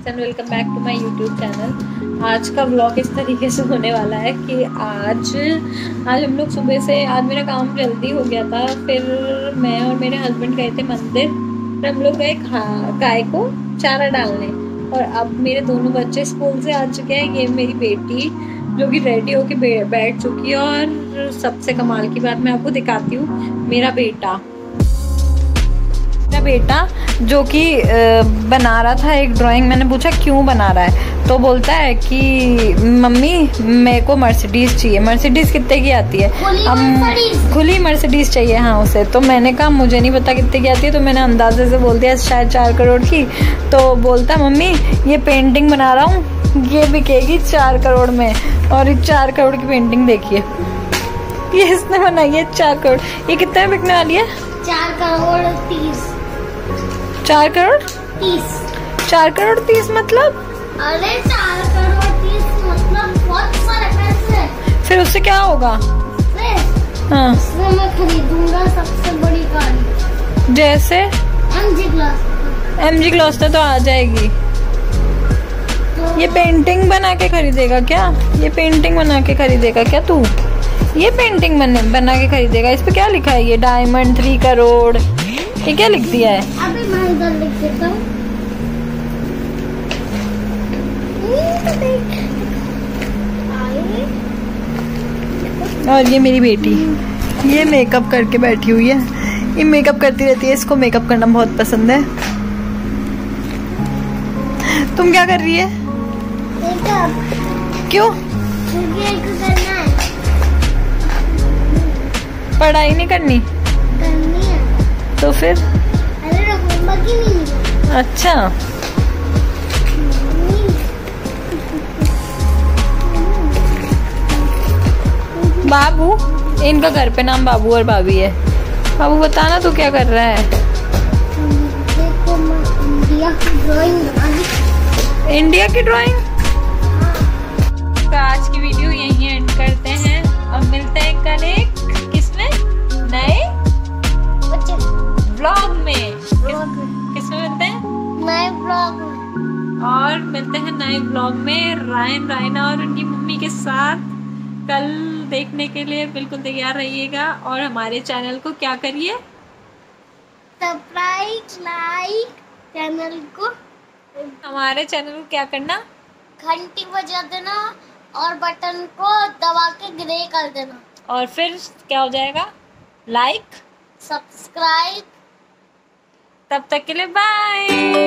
And welcome back to my YouTube channel. आज का vlog इस तरीके से होने वाला है कि आज हम लोग सुबह से, आज मेरा काम जल्दी हो गया था। फिर मैं और मेरे हस्बैंड गए थे मंदिर। फिर हम लोग गए गाय को चारा डालने। और अब मेरे दोनों बच्चे स्कूल से आ चुके हैं। ये मेरी बेटी जो कि रेडी होके बैठ चुकी है। और सबसे कमाल की बात मैं आपको दिखाती हूँ। मेरा बेटा जो कि बना रहा था एक ड्राइंग। मैंने पूछा क्यों बना रहा है, तो बोलता है कि मम्मी मेरे को मर्सिडीज चाहिए। मर्सिडीज कितने की आती है? खुली मर्सिडीज चाहिए हाँ उसे। तो मैंने कहा मुझे नहीं पता कितने की आती है, तो मैंने अंदाजे से बोल दिया शायद 4 करोड़ की। तो बोलता मम्मी ये पेंटिंग बना रहा हूँ, ये बिकेगी 4 करोड़ में। और ये 4 करोड़ की पेंटिंग देखिए, ये इसने बनाई है 4 करोड़। ये कितने में बिकने वाली है? 4 करोड़ 30। 4 करोड़ 30। 4 करोड़ 30 मतलब? अरे 4 करोड़ 30 मतलब बहुत सारे पैसे। फिर उससे क्या होगा? हाँ उससे मैं खरीदूंगा सबसे बड़ी गाड़ी। जैसे MG ग्लॉस्टर तो आ जाएगी। तो ये पेंटिंग बना के खरीदेगा क्या? ये पेंटिंग बना के खरीदेगा क्या तू? ये पेंटिंग बना के खरीदेगा। इस पे क्या लिखा है? ये डायमंड 3 करोड़। ये क्या लिख दिया है? अभी मैं इधर लिख देता हूँ। और ये मेरी बेटी, ये मेकअप करके बैठी हुई है। ये मेकअप करती रहती है, इसको मेकअप करना बहुत पसंद है। तुम क्या कर रही है? क्यों? करना है। पढ़ाई नहीं करनी? करनी है। तो फिर? अरे होमवर्क ही नहीं। अच्छा बाबू, इनका घर पे नाम बाबू और भाभी है। बाबू बताना तू क्या कर रहा है? देखो मैं इंडिया की ड्राइंग बनाई। इंडिया की ड्राइंग। तो आज की वीडियो यहीं एंड करते हैं। अब मिलते हैं कल एक किसमें नए व्लॉग में। किसमें मिलते हैं? नए व्लॉग में। और मिलते हैं नए व्लॉग में रायना और उनकी मम्मी के साथ। कल देखने के लिए बिल्कुल तैयार रहिएगा। और हमारे चैनल को क्या करिए? सब्सक्राइब, लाइक चैनल को। हमारे चैनल को क्या करना? घंटी बजा देना और बटन को दबा के ग्रे कर देना। और फिर क्या हो जाएगा? Like, subscribe. तब तक के लिए बाय।